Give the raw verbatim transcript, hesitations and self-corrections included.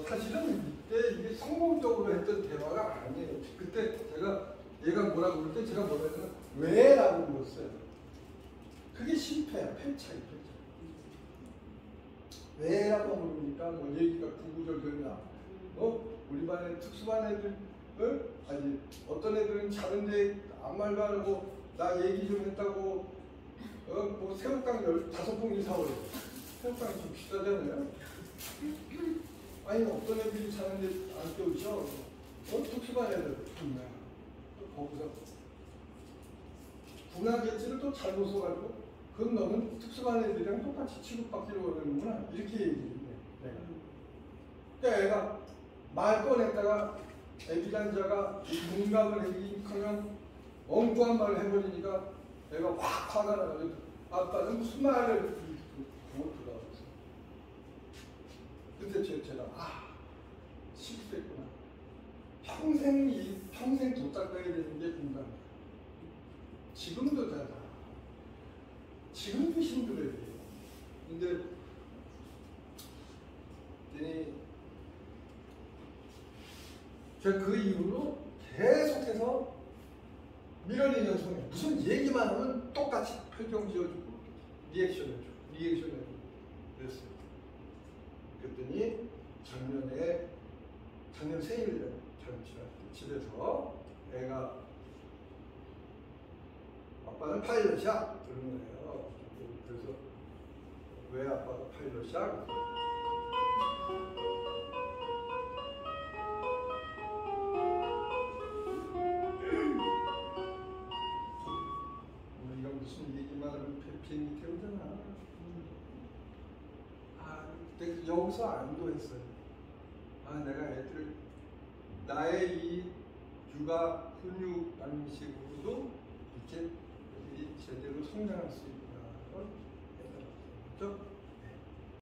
사실은 이때 이게 성공적으로 했던 대화가 아니에요. 그때 제가 얘가 뭐라고 그럴 때 제가 뭐라 했냐면 왜라고 물었어요. 그게 실패야. 패착이 패착. 왜라고 물으니까 뭐 얘기가 구구절절이야. 어? 우리 반에 특수반 애들 어? 아니 어떤 애들은 자는데 아무 말도 안 하고 나 얘기 좀 했다고 어? 뭐 새우깡 열다섯 봉지 사오래. 새우깡이 좀 비싸잖아요. 아니 어떤 애들이 자는데 안 깨우쳐? 어? 특수반 애들. 거기서 군화개치를 또 잘못 써가지고 그건 너는 특수반 애들이랑 똑같이 취급받기로 하는구나 이렇게 얘기해. 내가. 그러니까 애가 말 꺼냈다가 애기단자가 공감을 하기커녕 엉뚱한 말을 해버리니까 애가 확 화가 나가지고 아빠는 무슨 말을 그거 들어갔어. 그때 제가 아 실수했구나. 평생 이 평생 도착해야 되는 게 공감이야. 지금도 다 지금도 힘들어요. 근데 제가 그 이후로 계속해서 밀어내는 연속에 무슨 얘기만 하면 똑같이 표정 지어주고 리액션 해주고 리액션 해주고 그랬어요. 그랬더니 작년에 작년 생일 잔치할 때 집에서 애가 아빠는 파일럿이야 그러는 거예요. 그래서 왜 아빠가 파일럿이야? 우리가 무슨 얘기만 하면 비행기 태우잖아. 아, 그때 여기서 안도했어요. 아, 내가 애들 나의 이 육아 훈육 방식으로도 이렇게 애들이 제대로 성장할 수 있구나. 그렇죠?